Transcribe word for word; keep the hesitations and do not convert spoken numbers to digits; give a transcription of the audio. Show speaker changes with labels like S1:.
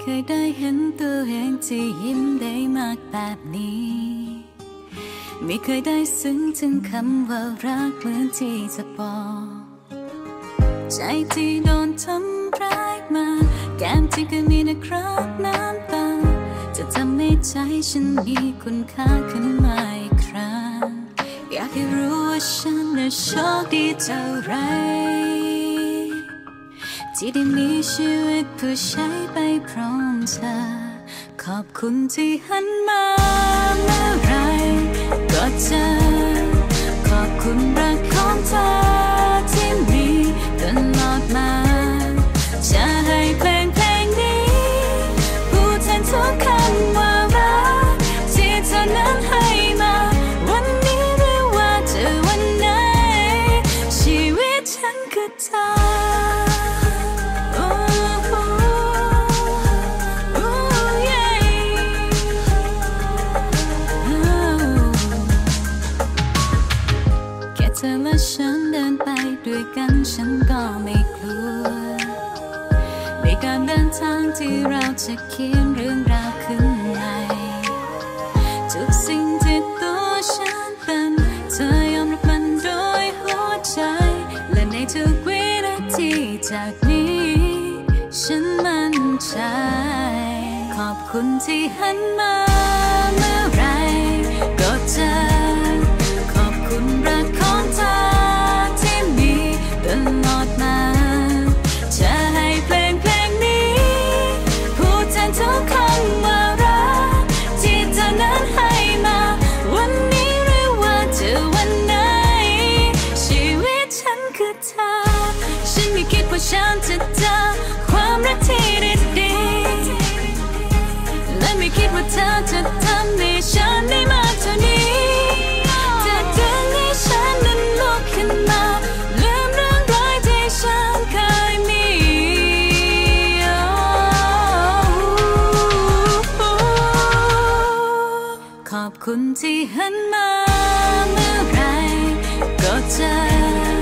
S1: ยได้เห็นตัวเองที่ยิ้มได้มากแบบนี้ไม่เคยได้ซึ้งถึงคำว่ารักเหมือนที่จะบอกใจที่โดนทำร้ายมาแก้มที่เคยมีนะครับน้ำตาจะทำให้ใจฉันมีคุณค่าขึ้นมาอีกครั้งอยากให้รู้ว่าฉันน่ะโชคดีเท่าไรที่ได้มีชีวิตเพื่อใช้ไปพร้อมเธอขอบคุณที่หันมาเมื่อไรก็เจอขอบคุณรักของเธอที่มีตลอดมาจะให้เพลงเพลงนี้พูดแทนทุกคำว่ารักที่เธอนั้นให้มาวันนี้หรือว่าเจอวันไหนชีวิตฉันคือเธอเธอและฉันเดินไปด้วยกันฉันก็ไม่กลัวในการเดินทางที่เราจะเขียนเรื่องราวขึ้นในทุกสิ่งที่ตัวฉันเป็นเธอยอมรับมันด้วยหัวใจและในทุกวินาทีจากนี้ฉันมั่นใจขอบคุณที่หันมาเมื่อไรก็เจอขอบคุณรักของเธอที่มีตลอดมาจะให้เพลงเพลงนี้พูดแทนทุกคำว่ารักที่เธอนั้นให้มาวันนี้หรือว่าเจอวันไหนชีวิตฉันคือเธอฉันไม่คิดว่าฉันจะเจอความรักที่ดีๆและไม่คิดว่าเธอจะทำให้ฉันได้มากเท่านี้ขอบคุณที่หันมาเมื่อไรก็เจอ